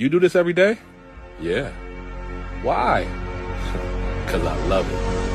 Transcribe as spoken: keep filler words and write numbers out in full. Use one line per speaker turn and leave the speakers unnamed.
You do this every day? Yeah. Why? 'Cause I love it.